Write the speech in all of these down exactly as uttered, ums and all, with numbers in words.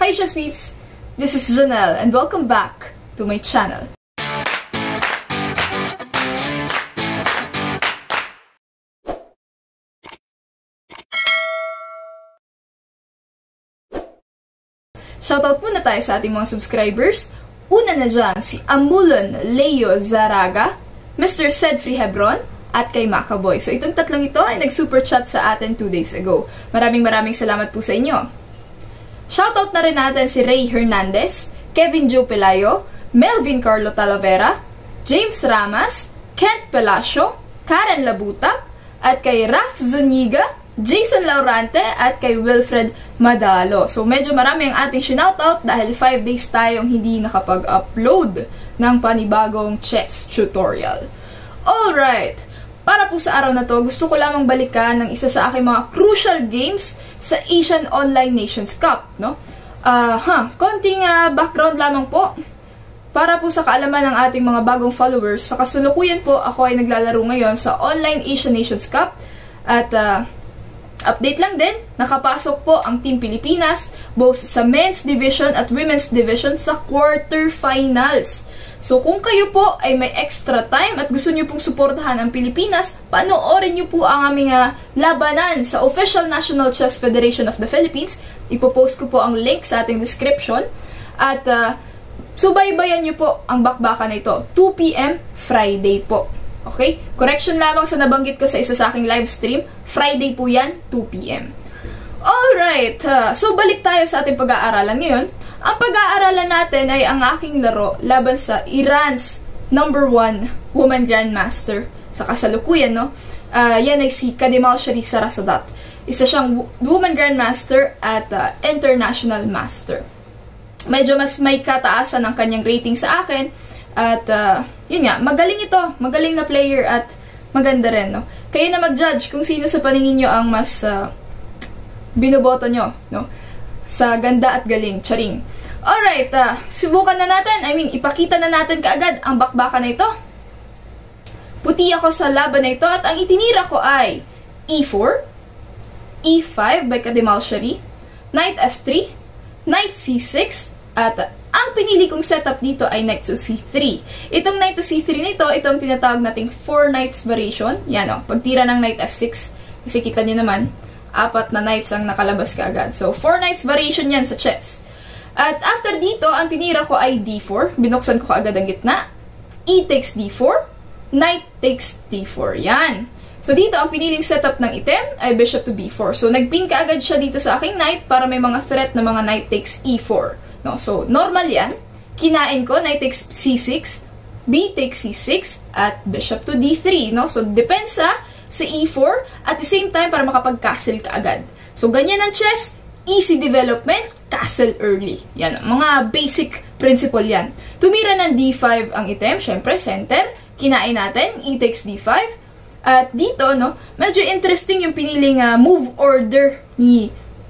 Hi chess peeps! This is Janelle and welcome back to my channel. Shoutout muna tayo sa ating mga subscribers. Una na dyan si Amulon Leo Zaraga, Mister Sedfree Hebron, at kay Macaboy. So itong tatlong ito ay nag-super chat sa atin two days ago. Maraming maraming salamat po sa inyo. Shoutout na rin natin si Ray Hernandez, Kevin Joe Pelayo, Melvin Carlo Talavera, James Ramas, Kent Palacio, Karen Labuta, at kay Raf Zuniga, Jason Laurante, at kay Wilfred Madalo. So medyo marami ang ating shoutout dahil five days tayong hindi nakapag-upload ng panibagong chess tutorial. Alright! Para po sa araw na to, gusto ko lamang balikan ng isa sa aking mga crucial games sa Asian Online Nations Cup, no? Ah, uh, huh, konting uh, background lamang po. Para po sa kaalaman ng ating mga bagong followers, sa kasulukuyan po, ako ay naglalaro ngayon sa Online Asian Nations Cup. At, uh, update lang din, nakapasok po ang Team Pilipinas, both sa Men's Division at Women's Division sa quarterfinals. So, kung kayo po ay may extra time at gusto nyo pong suportahan ang Pilipinas, panoorin nyo po ang aming uh, labanan sa Official National Chess Federation of the Philippines. Ipopost ko po ang link sa ating description. At, uh, subaybayan nyo po ang bakbakan na ito. two p m Friday po. Okay? Correction lamang sa nabanggit ko sa isa sa aking live stream. Friday po yan, two p m Alright, uh, so balik tayo sa ating pag-aaralan ngayon. Ang pag-aaralan natin ay ang aking laro laban sa Iran's number one woman grandmaster sa kasalukuyan, no? Uh, yan ay si Kademal Shari Sarasadat. Isa siyang woman grandmaster at uh, international master. Medyo mas may kataasan ang kanyang rating sa akin. At, uh, yun nga, magaling ito. Magaling na player at maganda rin, no? Kayo na mag-judge kung sino sa paningin nyo ang mas uh, binoboto nyo, no? Sa ganda at galing. Charing. Alright, uh, subukan na natin. I mean, ipakita na natin kaagad ang bakbakan na ito. Puti ako sa laban na ito at ang itinira ko ay e four, e five by Kademal Shari, knight f three, knight c six, at uh, ang pinili kong setup dito ay knight to c three. Itong knight to c three na ito, itong tinatawag nating four knights variation. Yan o, pagtira ng knight f six, kasi kita nyo naman, apat na knights ang nakalabas kaagad. So, four knights variation yan sa chess. At after dito, ang tinira ko ay d four. Binuksan ko kaagad ang gitna. E takes d four, knight takes d four. Yan. So, dito, ang piniling setup ng item ay bishop to b four. So, nagpin kaagad siya dito sa aking knight para may mga threat na mga knight takes e four. No, so, normal yan. Kinain ko, knight takes c six, b takes c six, at bishop to d three. No? So, depensa sa e four, at the same time, para makapag-castle ka agad. So, ganyan ang chess. Easy development, castle early. Yan, mga basic principle yan. Tumira ng d five ang item, syempre, center. Kinain natin, e takes d five. At dito, no, medyo interesting yung piniling uh, move order ni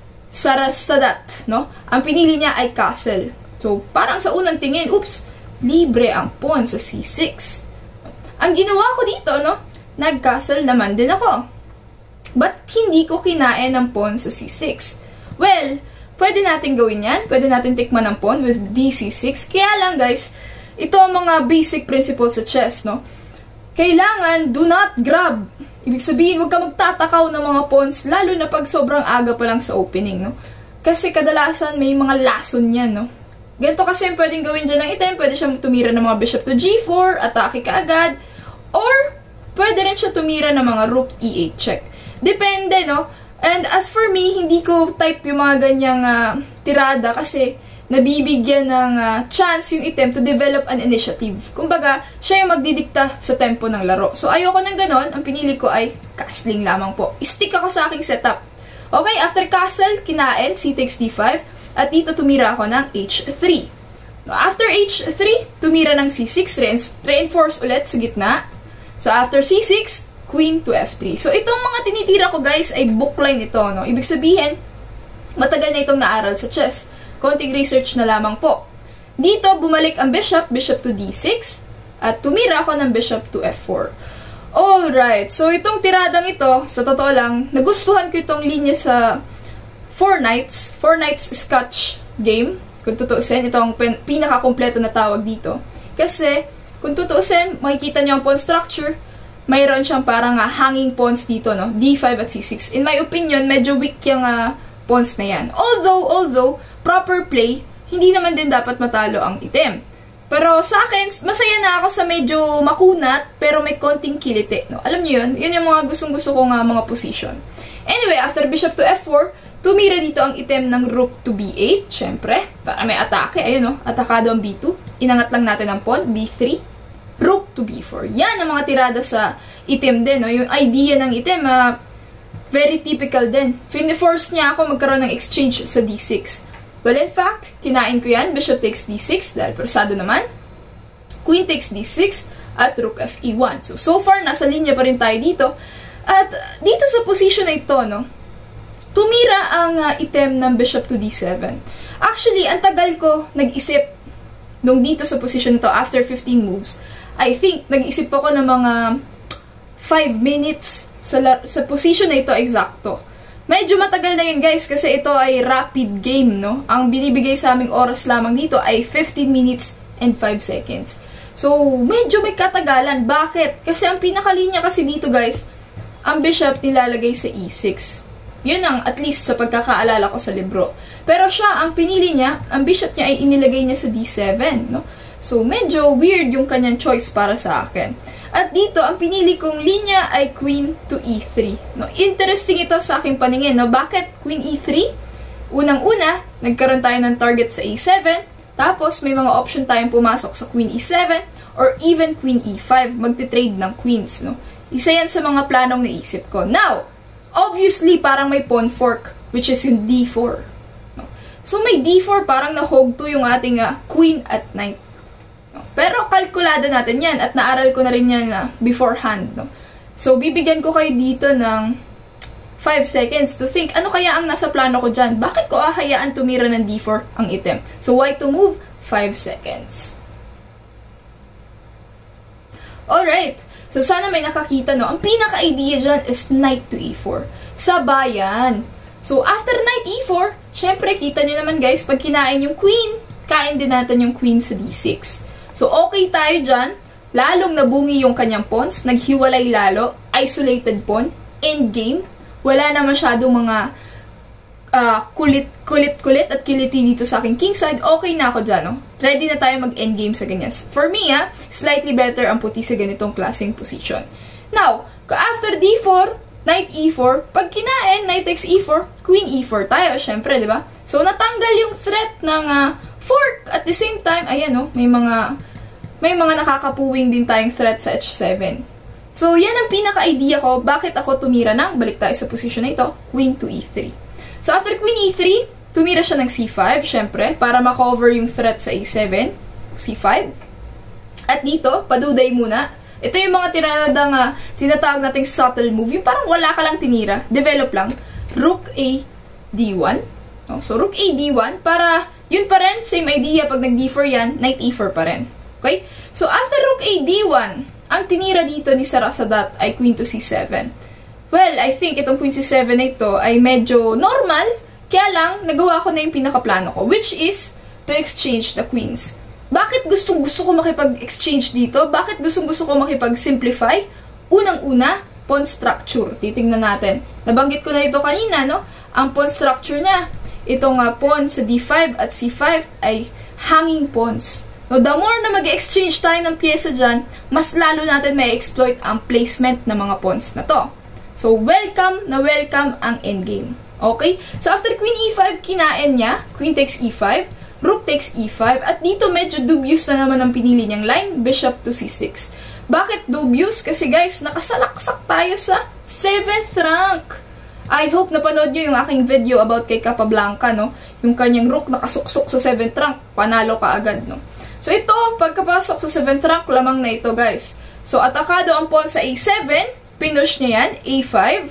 Sarasadat, no? Ang pinili niya ay castle. So, parang sa unang tingin, oops, libre ang pawn sa c six. Ang ginawa ko dito, no? Nag-castle naman din ako. But, hindi ko kinain ang pawn sa c six. Well, pwede natin gawin yan. Pwede natin tikman ang pawn with d c six. Kaya lang, guys, ito ang mga basic principles sa chess, no? Kailangan, do not grab. Ibig sabihin, huwag ka magtatakaw ng mga pawns, lalo na pag sobrang aga pa lang sa opening, no? Kasi kadalasan may mga lason yan, no? Ganito kasi yung pwedeng gawin dyan ng item, pwede siya tumira ng mga bishop to g four, atake ka agad, or pwede rin siya tumira ng mga rook e eight check. Depende, no? And as for me, hindi ko type yung mga ganyang uh, tirada kasi nabibigyan ng uh, chance yung item to develop an initiative. Kumbaga, siya yung magdidikta sa tempo ng laro. So, ayoko ng ganon. Ang pinili ko ay castling lamang po. Stick ako sa aking setup. Okay, after castle, kinain, c takes d five. At dito tumira ako ng h three. After h three, tumira ng c six, reinforce ulit sa gitna. So, after c six, queen to f three. So, itong mga tinitira ko, guys, ay bookline ito, no? Ibig sabihin, matagal na itong naaral sa chess. Konting research na lamang po. Dito, bumalik ang bishop, bishop to d six, at tumira ako ng bishop to f four. Alright, so itong tiradang ito, sa totoo lang, nagustuhan ko itong linya sa four knights, four knights scotch game. Kung tutuusin, ito ang pinaka-kompleto na tawag dito. Kasi, kung tutuusin, makikita nyo ang pawn structure, mayroon siyang parang uh, hanging pawns dito, no? D five at C six. In my opinion, medyo weak yung uh, pawns na yan. Although, although, proper play, hindi naman din dapat matalo ang item. Pero sa akin, masaya na ako sa medyo makunat, pero may konting kilite, no? Alam niyo yun? Yun yung mga gustong-gusto kong uh, mga position. Anyway, after bishop to F four, tumira dito ang item ng rook to B eight, syempre, para may atake. Ayun, no? Atakado ang B two. Inangat lang natin ang pawn, B three. Rook to B four. Yan ang mga tirada sa item din, no? Yung idea ng item, uh, very typical din. Fini-force niya ako magkaroon ng exchange sa D six. Well, in fact, kinain ko yan. Bishop takes D six, dahil persado naman. Queen takes D six, at Rook F E one. So, so far, nasa linya pa rin tayo dito. At dito sa position na ito, no? Tumira ang uh, item ng Bishop to D seven. Actually, ang tagal ko nag-isip nung dito sa position to after fifteen moves. I think, nag-isip ako ng mga five minutes sa, sa position na ito eksakto. Medyo matagal na yun, guys, kasi ito ay rapid game, no? Ang binibigay sa aming oras lamang dito ay fifteen minutes and five seconds. So, medyo may katagalan. Bakit? Kasi ang pinakalinya kasi dito, guys, ang bishop nilalagay sa E six. Yun ang, at least, sa pagkakaalala ko sa libro. Pero siya, ang pinili niya, ang bishop niya ay inilagay niya sa D seven, no? So, medyo weird yung kanyang choice para sa akin. At dito, ang pinili kong linya ay Queen to E three. No, interesting ito sa aking paningin. No? Bakit Queen E three? Unang-una, nagkaroon tayo ng target sa A seven. Tapos, may mga option tayong pumasok sa Queen E seven or even Queen E five. Magti-trade ng queens. No? Isa yan sa mga planong naisip ko. Now, obviously, parang may pawn fork, which is yung D four. No? So, may D four, parang na-hog to yung ating uh, queen at knight. Pero kalkulado natin yan at naaral ko na rin yan uh, beforehand. No? So, bibigyan ko kayo dito ng five seconds to think, ano kaya ang nasa plano ko dyan? Bakit ko ahayaan tumira ng D four ang item? So, why to move? five seconds. Alright. So, sana may nakakita, no? Ang pinaka-idea dyan is knight to E four. Sabayan. So, after knight E four, syempre, kita nyo naman, guys, pag kinain yung queen, kain din natin yung queen sa D six. So, okay tayo dyan. Lalong nabungi yung kanyang pawns. Naghiwalay lalo. Isolated pawn. Endgame. Wala na masyadong mga kulit-kulit-kulit uh, at kiliti dito sa aking kingside. Okay na ako dyan, no? Ready na tayo mag-endgame sa ganyan. For me, ah, slightly better ang puti sa ganitong klaseng position. Now, after D four, knight E four, pag kinain, knight takes E four, queen E four tayo, syempre, di ba? So, natanggal yung threat ng uh, fork. At the same time, ayan, no, may mga may mga nakakapuwing din tayong threat sa H seven. So, yan ang pinaka-idea ko. Bakit ako tumira ng, balik tayo sa position na ito, queen to E three. So, after queen E three, tumira siya ng C five, syempre, para makover yung threat sa A seven, C five. At dito, paduday muna. Ito yung mga tiradang uh, tinatawag nating subtle move. Yung parang wala ka lang tinira, develop lang. Rook A D one. Oh, so, Rook A D one, para yun pa rin, same idea, pag nag D four yan, knight E four pa rin. Okay? So, after Rook A D one, ang tinira dito ni Sarasadat ay Queen to C seven. Well, I think itong Queen C seven na ito ay medyo normal, kaya lang, nagawa ko na yung pinakaplano ko, which is to exchange the queens. Bakit gustong gusto ko makipag-exchange dito? Bakit gustong gusto ko makipag-simplify? Unang-una, pawn structure. Titingnan natin. Nabanggit ko na ito kanina, no? Ang pawn structure niya. Itong uh, pawn sa D five at C five ay hanging pawns. No, the more na mag-exchange tayo ng pyesa dyan, mas lalo natin may exploit ang placement ng mga pawns na to. So, welcome na welcome ang endgame. Okay? So, after Queen E five, kinain niya. Queen takes E five. Rook takes E five. At dito, medyo dubious na naman ang pinili niyang line. Bishop to C six. Bakit dubious? Kasi guys, nakasalaksak tayo sa seventh rank. I hope napanood nyo yung aking video about kay Capablanca, no? Yung kanyang rook nakasuksok sa seventh rank. Panalo ka agad, no? So, ito, pagkapasok sa seventh rank, lamang na ito, guys. So, atakado ang pawn sa A seven. Pinush niya yan. A five.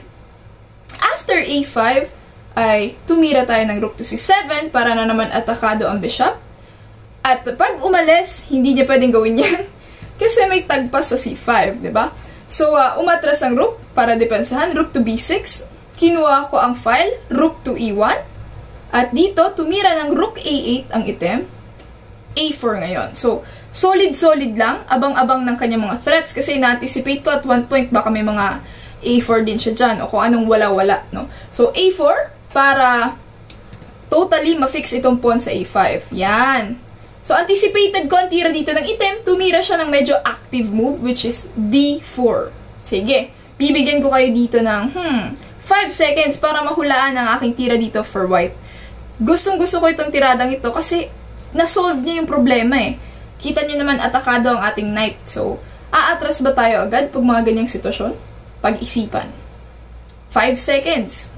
After A five, ay tumira tayo ng rook to C seven para na naman atakado ang bishop. At pag umalis, hindi niya pwedeng gawin yan. Kasi may tagpas sa C five, di ba? So, uh, umatras ang rook para depensahan. Rook to B six. Kinuha ko ang file. Rook to E one. At dito, tumira ng rook A eight ang item. A four ngayon. So, solid-solid lang. Abang-abang ng kanyang mga threats. Kasi na-anticipate ko at one point baka may mga A four din siya dyan. O kung anong wala-wala. No? So, A four para totally ma-fix itong pawn sa A five. Yan. So, anticipated ko ang tira dito ng item. Tumira siya ng medyo active move, which is D four. Sige. Bibigyan ko kayo dito ng, hmm, five seconds para mahulaan ang aking tira dito for white. Gustong-gusto ko itong tiradang ito kasi na-solve niya yung problema eh. Kita niyo naman atakado ang ating knight. So, aatras ba tayo agad pag mga ganyang sitwasyon? Pag-isipan. five seconds.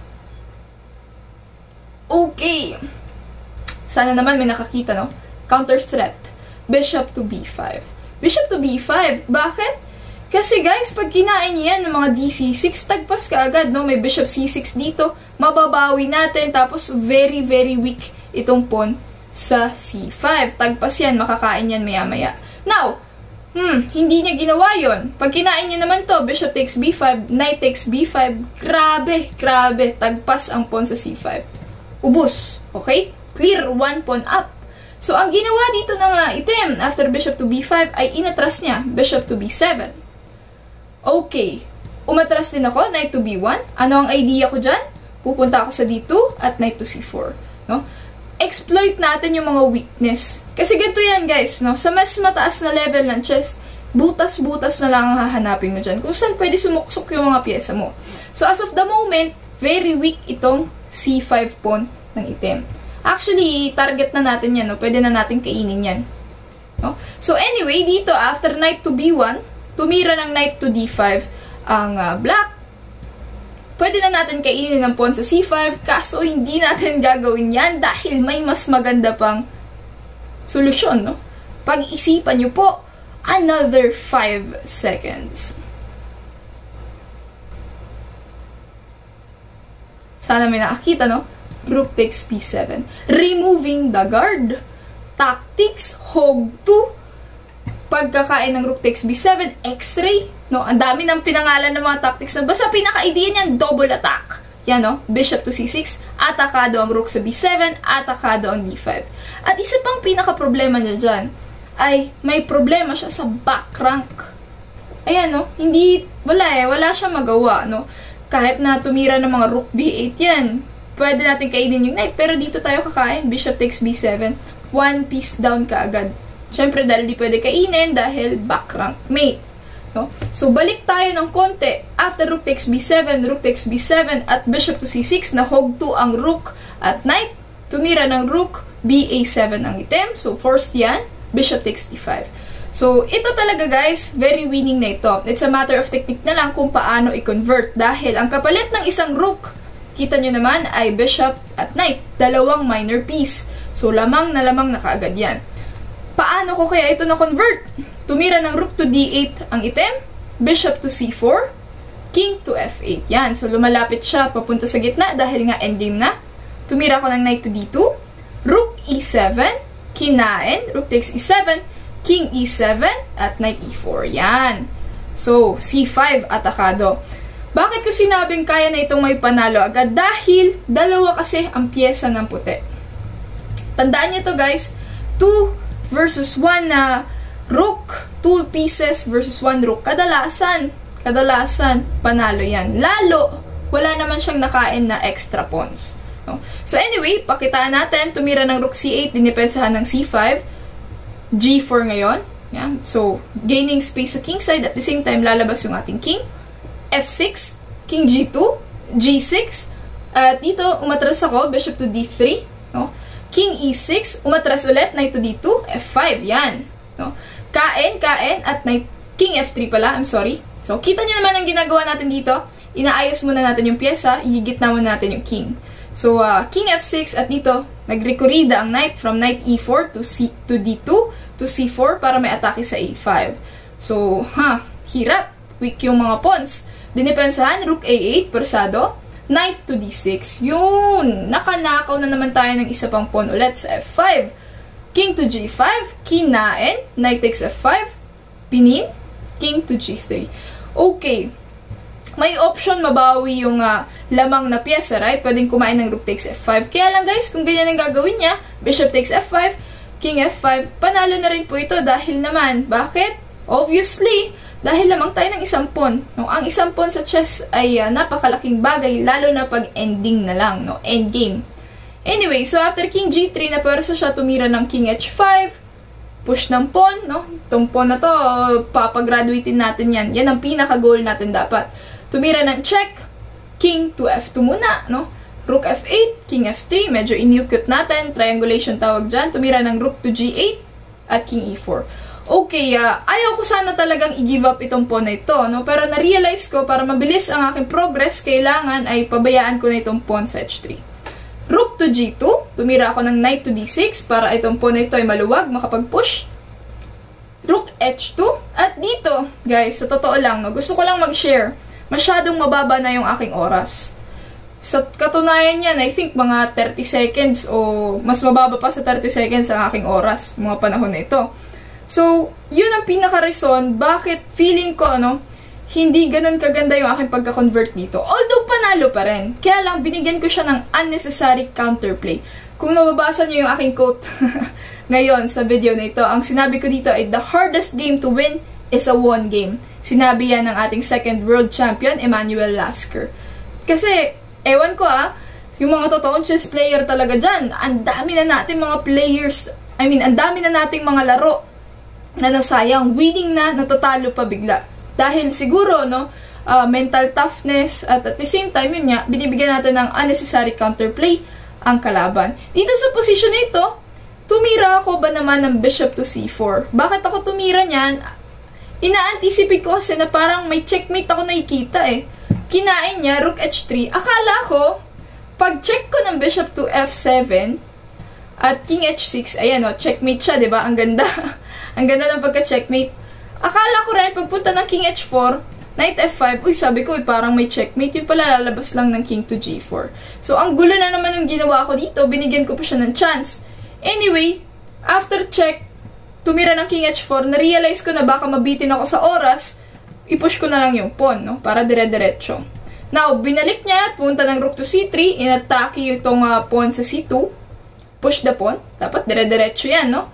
Okay. Sana naman may nakakita, no? Counter threat. Bishop to B five. Bishop to B five. Bakit? Kasi guys, pag kinain niya yan ng mga D C six, tagpas ka agad, no? May bishop C six dito. Mababawi natin. Tapos, very, very weak itong pawn sa C five. Tagpas yan, makakain yan maya-maya. Now, hmm, hindi niya ginawa yon. Pag kinain niya naman to, bishop takes B five, knight takes B five, grabe, grabe, tagpas ang pawn sa C five. Ubus, okay? Clear one pawn up. So, ang ginawa dito ng uh, item after bishop to B five ay inatras niya, bishop to B seven. Okay, umatras din ako, knight to B one. Ano ang idea ko dyan? Pupunta ako sa D two at knight to C four, no? Exploit natin yung mga weakness. Kasi ganito yan, guys, no? Sa mas mataas na level ng chess, butas-butas na lang ang hahanapin mo dyan. Kung saan pwede sumuksok yung mga pyesa mo. So, as of the moment, very weak itong C five pawn ng item. Actually, target na natin yan, no? Pwede na natin kainin yan. No? So, anyway, dito, after knight to B one, tumira ng knight to D five ang uh, black. Pwede na natin kainin ng pawn sa C five, kaso hindi natin gagawin yan dahil may mas maganda pang solusyon, no? Pag-isipan nyo po, another five seconds. Sana may nakakita, no? Rook takes B seven. Removing the guard. Tactics, hog two. Pagkakain ng rook takes B seven, X-ray, no? Ang dami ng pinangalan ng mga tactics na basta pinaka-idea niyan, double attack. Yan, no? Bishop to C six, atakado ang rook sa B seven, atakado ang D five. At isa pang pinaka-problema niya dyan, ay may problema siya sa back rank. Ayan, no? Hindi, wala eh, wala siya magawa, no? Kahit na tumira ng mga rook B eight yan, pwede natin kainin yung knight, pero dito tayo kakain, bishop takes B seven, one piece down ka agad. Siyempre, dahil di pwede kainin dahil back rank mate. No? So, balik tayo ng konti. After rook takes B seven, rook takes B seven, at bishop to C six, na hog two ang rook at knight. Tumira ng rook, B A seven ang item. So, forced yan. Bishop takes D five. So, ito talaga guys, very winning na ito. It's a matter of technique na lang kung paano i-convert. Dahil ang kapalit ng isang rook, kita nyo naman, ay bishop at knight. Dalawang minor piece. So, lamang na lamang na kaagad yan. Paano ko kaya ito na-convert? Tumira ng rook to D eight ang item, bishop to C four, king to F eight. Yan. So, lumalapit siya papunta sa gitna dahil nga endgame na. Tumira ko ng knight to D two, rook E seven, kinain, rook takes E seven, king E seven, at knight E four. Yan. So, C five atakado. Bakit ko sinabing kaya na itong may panalo agad? Dahil dalawa kasi ang pyesa ng puti. Tandaan nyo to guys, two versus one na uh, rook, two pieces versus one rook. Kadalasan, kadalasan, panalo yan. Lalo, wala naman siyang nakain na extra pawns. No? So anyway, pakitaan natin, tumira ng rook C eight, dinipensahan ng C five, G four ngayon. Yeah? So, gaining space sa king side, at the same time, lalabas yung ating king. F six, king G two, G six, at dito, umatras ako, bishop to D three, no? King E six, umatras ulit, knight to D two, F five, yan. No? Kain, kain, at knight, king F three pala, I'm sorry. So, kita niyo naman ang ginagawa natin dito. Inaayos muna natin yung pyesa, igigitna muna natin yung king. So, uh, king F six, at dito, nagrekorida ang knight from knight E four to, C, to D two to C four para may atake sa A five. So, ha, hirap. Weak yung mga pawns. Dinipensahan, rook A eight, persado. Knight to D six. Yun! Nakanakaw na naman tayo ng isa pang pawn ulit sa F five. King to G five. Kinain. Knight takes F five. Pinin. King to G three. Okay. may option mabawi yung uh, lamang na pyesa, right? Pwedeng kumain ng rook takes f five. Kaya lang guys, kung ganyan ang gagawin niya, bishop takes f five, king f five, panalo na rin po ito dahil naman, bakit? Obviously, dahil lamang tayo ng isang pawn. No? Ang isang pawn sa chess ay uh, napakalaking bagay, lalo na pag ending na lang, no? Endgame. Anyway, so after king g three, na pwersa siya tumira ng king h five, push ng pawn, no? Itong pawn na to, papagraduatein natin yan. Yan ang pinaka-goal natin dapat. Tumira ng check, king to f two muna, no? Rook f eight, king f three, medyo inukute natin, triangulation tawag dyan. Tumira ng rook to g eight, at king e four. Okay, uh, ayaw ko sana talagang i-give up itong pawn na ito, no? Pero na-realize ko, para mabilis ang aking progress, kailangan ay pabayaan ko na itong pawn sa h three. Rook to g two, tumira ako ng knight to d six, para itong pawn na ito ay maluwag, makapag-push. Rook h two, at dito, guys, sa totoo lang, no? Gusto ko lang mag-share. Masyadong mababa na yung aking oras. Sa katunayan yan, I think mga thirty seconds o mas mababa pa sa thirty seconds ang aking oras, mga panahon na ito. So, yun ang pinaka-reason bakit feeling ko, ano, hindi ganun kaganda yung aking pagka-convert dito. Although, panalo pa rin. Kaya lang, binigyan ko siya ng unnecessary counterplay. Kung mababasa niyo yung aking quote ngayon sa video na ito, ang sinabi ko dito ay, the hardest game to win is a won game. Sinabi yan ng ating second world champion, Emanuel Lasker. Kasi, ewan ko ah, yung mga totoong chess player talaga dyan, ang dami na natin mga players, I mean, ang dami na nating mga laro na nasayang, winning na, natatalo pa bigla. Dahil siguro, no, uh, mental toughness, at at the same time, yun nga, binibigyan natin ng unnecessary counterplay ang kalaban. Dito sa position na ito, tumira ako ba naman ng bishop to c four? Bakit ako tumira niyan? Ina-anticipate ko kasi na parang may checkmate ako nakikita eh. Kinain niya, rook h three. Akala ko, pag check ko ng bishop to f seven at king h six, ayan o, checkmate siya, diba? Ang ganda. Ang ganda ng pagka-checkmate. Akala ko rin, pagpunta ng king h four, knight f five, uy, sabi ko, eh, parang may checkmate. Yung pala, lalabas lang ng king to g four. So, ang gulo na naman yung ginawa ko dito. Binigyan ko pa siya ng chance. Anyway, after check, tumira ng king h four, na-realize ko na baka mabitin ako sa oras, i-push ko na lang yung pawn, no? Para dire-diretso. Now, binalik niya at pumunta ng rook to c three, inatake yung itong uh, pawn sa c two, push the pawn, dapat dire-diretso yan, no?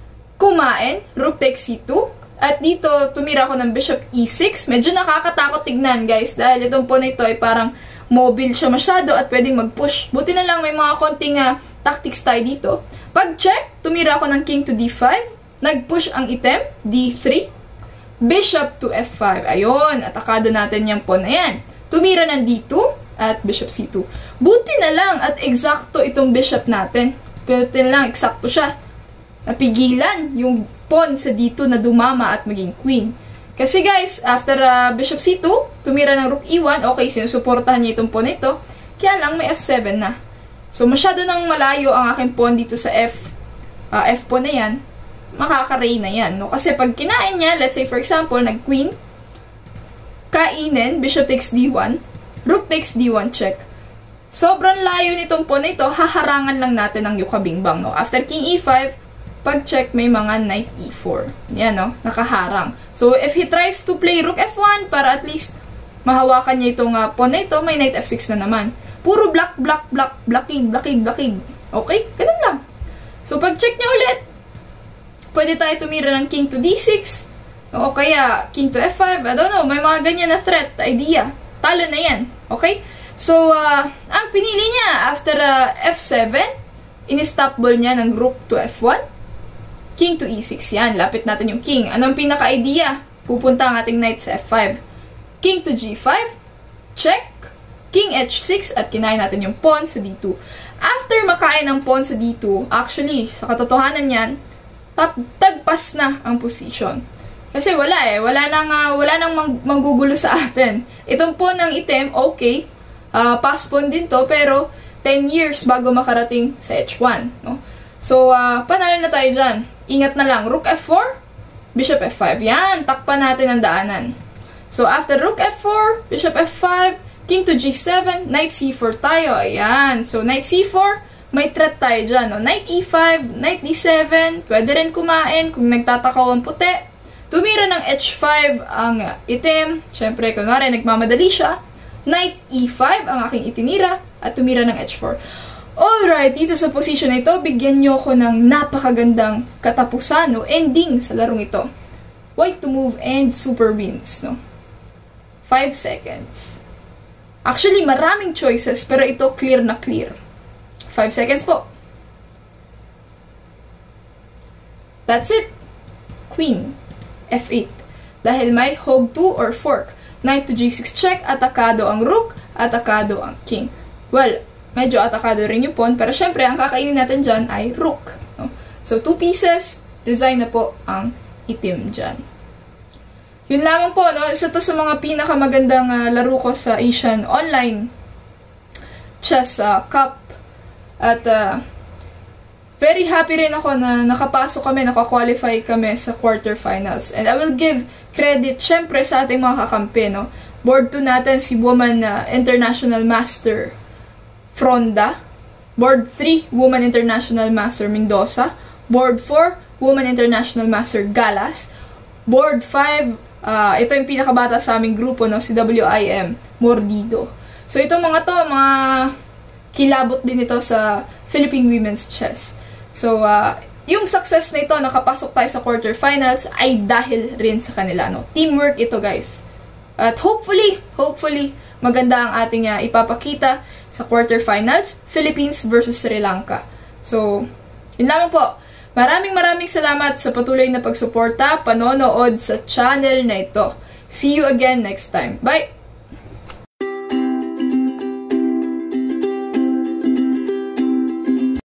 Kumain, rook takes c two, at dito, tumira ako ng bishop e six, medyo nakakatakot tignan, guys, dahil itong pawn na ito ay parang mobile siya masyado at pwedeng mag-push. Buti na lang may mga konting uh, tactics tayo dito. Pag check, tumira ako ng king to d five, nag-push ang item, d three, bishop to f five. Ayun, atakado natin yung pawn na yan. Tumira ng d two at bishop c two. Buti na lang at eksakto itong bishop natin. Buti na lang, eksakto siya. Napigilan yung pawn sa d two na dumama at maging queen. Kasi guys, after uh, bishop c two, tumira ng rook e one, okay, sinusuportahan niya itong pawn ito. Kaya lang may f seven na. So, masyado nang malayo ang aking pawn dito sa f, uh, f pawn na yan. Makaka-ray na yan, no? Kasi pag kinain niya, let's say for example, nag-queen, kainin, bishop takes d one, rook takes d one check. Sobrang layo nitong pawn na ito, haharangan lang natin ang yukabingbang, no? After king e five, pag check, may mga knight e four. Yan, no? Nakaharang. So, if he tries to play rook f one, para at least mahawakan niya itong uh, pawn na ito, may knight f six na naman. Puro block, block, block, blockade, blockade, blockade. Okay? Ganun lang. So, pag check niya ulit, pwede tayo tumira ng king to d six, o kaya king to f five, I don't know, may mga ganyan na threat, idea. Talo na yan, okay? So, uh, ang pinili niya, after uh, f seven, in-stop ball niya ng rook to f one, king to e six, yan, lapit natin yung king. Anong pinaka-idea? Pupunta ang ating knight sa f five. King to g five, check, king h six, at kinain natin yung pawn sa d two. After makain ang pawn sa d two, actually, sa katotohanan yan, tagpas na ang position. Kasi wala eh, wala nang, uh, wala nang mang manggugulo sa atin. Itong pawn ng item, okay, uh, pass pawn din to, pero ten years bago makarating sa h one, no? So, uh, panalo na tayo dyan. Ingat na lang, rook f four, bishop f five. Yan, takpan natin ang daanan. So, after rook f four, bishop f five, king to g seven, knight c four tayo. Ayan, so knight c four, may threat tayo dyan, no? Knight e five, knight d seven, pwede rin kumain kung nagtatakaw ang puti. Tumira ng H five ang itim. Siyempre, kunwari, nagmamadali siya. Knight E five ang aking itinira. At tumira ng H four. Alright, dito sa position na ito, bigyan nyo ko ng napakagandang katapusan, no? Ending sa larong ito. White to move and super wins, no? five seconds. Actually, maraming choices, pero ito clear na clear. five seconds po. That's it. Queen. F eight. Dahil may hog two or fork. Knight to G six check, atakado ang rook, atakado ang king. Well, medyo atakado rin yung pawn, pero syempre, ang kakainin natin dyan ay rook. No? So, two pieces, resign na po ang itim dyan. Yun lamang po, no? Isa to sa mga pinakamagandang uh, laro ko sa Asian Online Chess uh, Cup. At, uh, very happy rin ako na nakapasok kami, nakakwalify kami sa quarterfinals. And I will give credit, syempre, sa ating mga kakampi, no? Board two natin, si Woman uh, International Master Fronda. Board three, Woman International Master Mendoza. Board four, Woman International Master Galas. Board five, uh, ito yung pinakabata sa aming grupo, no? Si W I M Mordido. So, itong mga to, mga kilabot din ito sa Philippine Women's Chess. So, uh, yung success na ito, nakapasok tayo sa quarterfinals, ay dahil rin sa kanila, no? Teamwork ito, guys. At hopefully, hopefully, maganda ang ating uh, ipapakita sa quarterfinals, Philippines versus Sri Lanka. So, yun lamang po. Maraming maraming salamat sa patuloy na pagsuporta, panonood sa channel na ito. See you again next time. Bye!